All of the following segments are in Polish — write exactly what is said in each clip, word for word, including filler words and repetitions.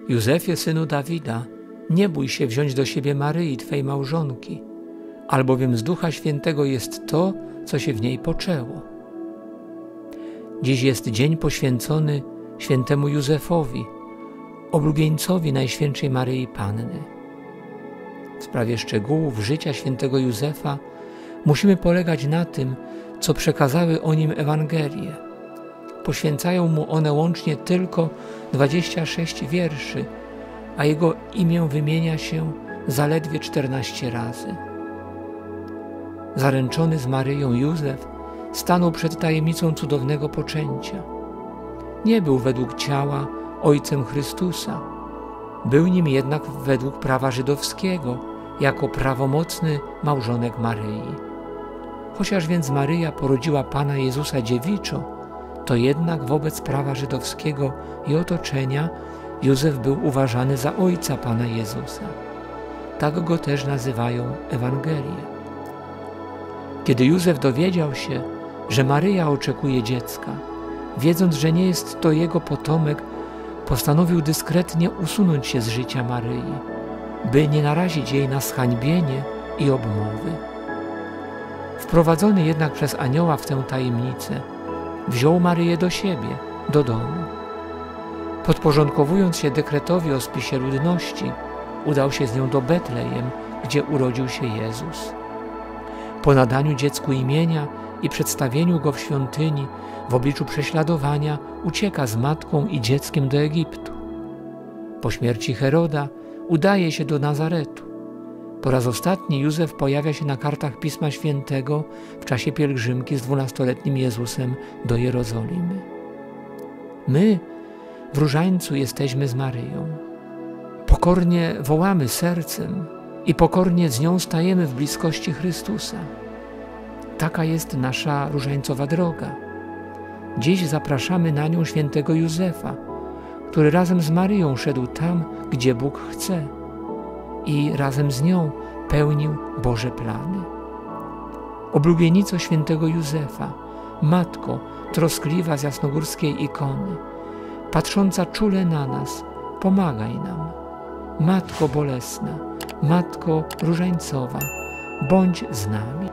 Józefie, synu Dawida, nie bój się wziąć do siebie Maryi, Twej małżonki, albowiem z Ducha Świętego jest to, co się w niej poczęło. Dziś jest dzień poświęcony świętemu Józefowi, oblubieńcowi Najświętszej Maryi Panny. W sprawie szczegółów życia świętego Józefa musimy polegać na tym, co przekazały o nim Ewangelie. Poświęcają mu one łącznie tylko dwadzieścia sześć wierszy, a jego imię wymienia się zaledwie czternaście razy. Zaręczony z Maryją Józef stanął przed tajemnicą cudownego poczęcia. Nie był według ciała ojcem Chrystusa. Był nim jednak według prawa żydowskiego, jako prawomocny małżonek Maryi. Chociaż więc Maryja porodziła Pana Jezusa dziewiczo, to jednak wobec prawa żydowskiego i otoczenia Józef był uważany za ojca Pana Jezusa. Tak go też nazywają Ewangelie. Kiedy Józef dowiedział się, że Maryja oczekuje dziecka, wiedząc, że nie jest to jego potomek, postanowił dyskretnie usunąć się z życia Maryi, by nie narazić jej na zhańbienie i obmowy. Wprowadzony jednak przez anioła w tę tajemnicę, wziął Maryję do siebie, do domu. Podporządkowując się dekretowi o spisie ludności, udał się z nią do Betlejem, gdzie urodził się Jezus. Po nadaniu dziecku imienia i przedstawieniu go w świątyni, w obliczu prześladowania, ucieka z matką i dzieckiem do Egiptu. Po śmierci Heroda udaje się do Nazaretu. Po raz ostatni Józef pojawia się na kartach Pisma Świętego w czasie pielgrzymki z dwunastoletnim Jezusem do Jerozolimy. My w różańcu jesteśmy z Maryją. Pokornie wołamy sercem i pokornie z nią stajemy w bliskości Chrystusa. Taka jest nasza różańcowa droga. Dziś zapraszamy na nią świętego Józefa, który razem z Maryją szedł tam, gdzie Bóg chce i razem z nią pełnił Boże plany. Oblubienico świętego Józefa, Matko troskliwa z jasnogórskiej ikony, patrząca czule na nas, pomagaj nam. Matko bolesna, Matko różańcowa, bądź z nami.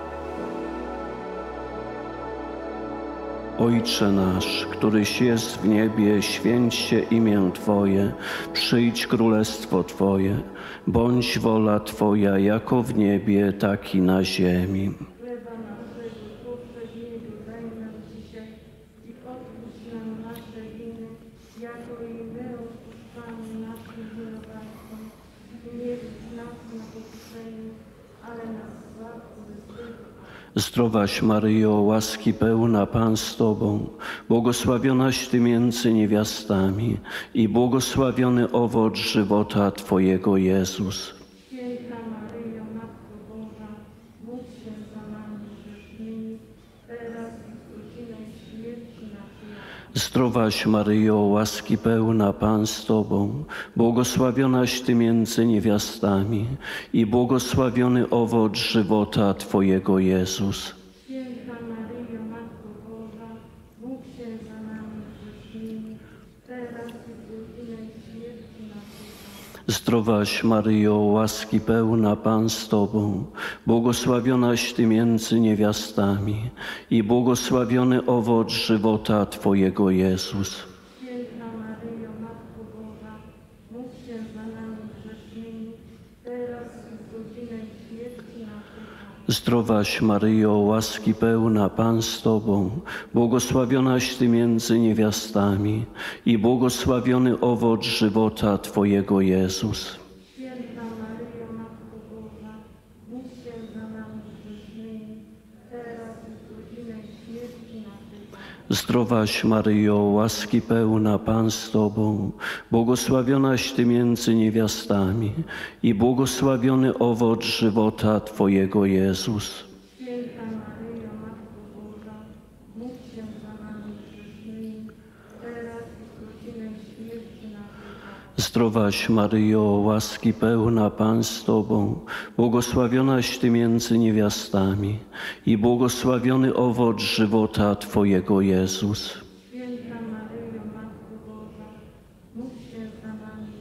Ojcze nasz, któryś jest w niebie, święć się imię Twoje, przyjdź królestwo Twoje, bądź wola Twoja jako w niebie, tak i na ziemi. Chleba naszego powszedniego daj nam dzisiaj i odpuść nam nasze winy, jako i my odpuszczamy naszym winowajcom. Nie wódź nas na pokuszenie, ale nas zbaw od złego. Zdrowaś Maryjo, łaski pełna, Pan z Tobą, błogosławionaś Ty między niewiastami i błogosławiony owoc żywota Twojego, Jezus. Święta Maryjo, Matko Boża, módl się za nami grzesznymi, teraz i w godzinę śmierci naszej. Zdrowaś Maryjo, łaski pełna, Pan z Tobą, błogosławionaś Ty między niewiastami i błogosławiony owoc żywota Twojego, Jezus. Święta Maryjo, Matko Boża, módl się za nami grzesznymi, teraz i w godzinę śmierci naszej. Zdrowaś Maryjo, łaski pełna, Pan z Tobą, błogosławionaś Ty między niewiastami i błogosławiony owoc żywota Twojego, Jezus. Święta Maryjo, Matko Boża, módl się za nami grzesznymi, teraz i w godzinę śmierci naszej. Zdrowaś Maryjo, łaski pełna, Pan z Tobą, błogosławionaś Ty między niewiastami i błogosławiony owoc żywota Twojego, Jezus. Święta Maryjo, Matko Boża, módl się za nami grzesznymi, teraz i w godzinę śmierci naszej. Zdrowaś Maryjo, łaski pełna, Pan z Tobą, błogosławionaś Ty między niewiastami i błogosławiony owoc żywota Twojego, Jezus. Święta Maryjo, Matko Boża, módl się za nami grzesznymi, teraz i w godzinę śmierci naszej. Zdrowaś Maryjo, łaski pełna, Pan z Tobą, błogosławionaś Ty między niewiastami i błogosławiony owoc żywota Twojego, Jezus. Święta Maryjo, Matko Boża, módl się za nami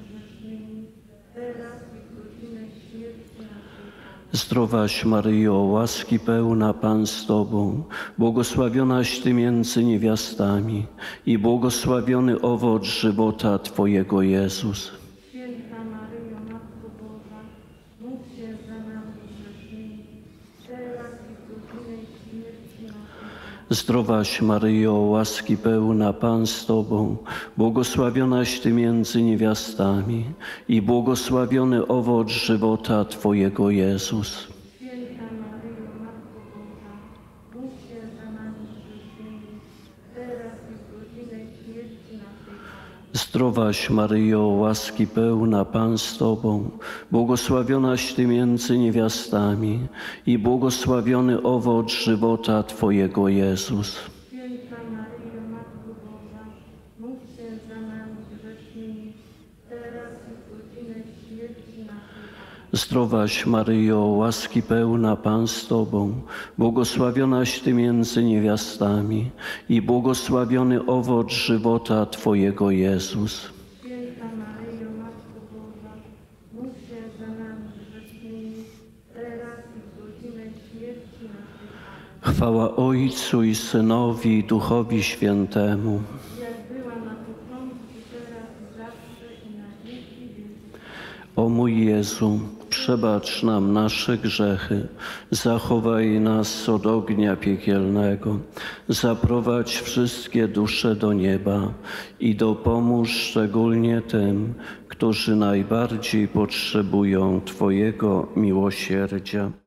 Zdrowaś Maryjo, łaski pełna, Pan z Tobą, błogosławionaś Ty między niewiastami i błogosławiony owoc żywota Twojego Jezus. Święta Maryjo, Matko Boża, módl się za nami grzesznymi, teraz i w godzinę śmierci naszej. Zdrowaś Maryjo, łaski pełna, Pan z Tobą, błogosławionaś Ty między niewiastami i błogosławiony owoc żywota Twojego Jezus. Święta Maryjo, Matko Boża, módl się za nami grzesznymi, teraz i w godzinę śmierci naszej. Zdrowaś Maryjo, łaski pełna, Pan z Tobą, błogosławionaś Ty między niewiastami i błogosławiony owoc żywota Twojego Jezus. Święta Maryjo, Matko Boża, módl się za nami grzesznymi, teraz i w godzinę śmierci naszej. Zdrowaś Maryjo, łaski pełna, Pan z Tobą, błogosławionaś Ty między niewiastami i błogosławiony owoc żywota Twojego Jezus. Święta Maryjo, Matko Boża, módl się za nami grzesznymi, teraz i w godzinę śmierci naszej. Chwała Ojcu i Synowi i Duchowi Świętemu. Jak była na początku, teraz i zawsze i na wieki wieków. O mój Jezu, przebacz nam nasze grzechy, zachowaj nas od ognia piekielnego, zaprowadź wszystkie dusze do nieba i dopomóż szczególnie tym, którzy najbardziej potrzebują Twojego miłosierdzia.